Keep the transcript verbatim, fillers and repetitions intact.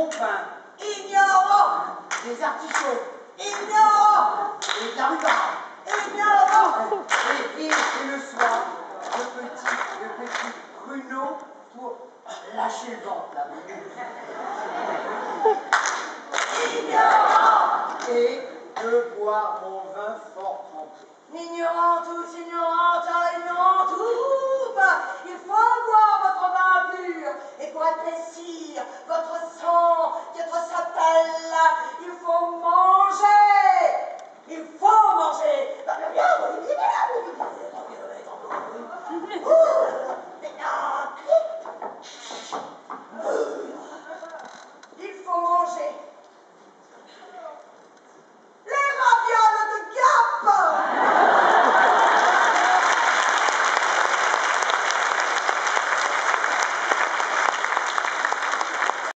bon pain. Ignorant. Des artichauts. Ignorant. Et de la rhubarbe. Ignorant. Et, et, et le soir, le petit, le petit pruneau pour lâcher le ventre, là. Ignorant. Et de boire mon vin fort trempé. Ignorant tous, ignorant, ignorant tout. Il faut boire votre vin pur. Et pour épaissir votre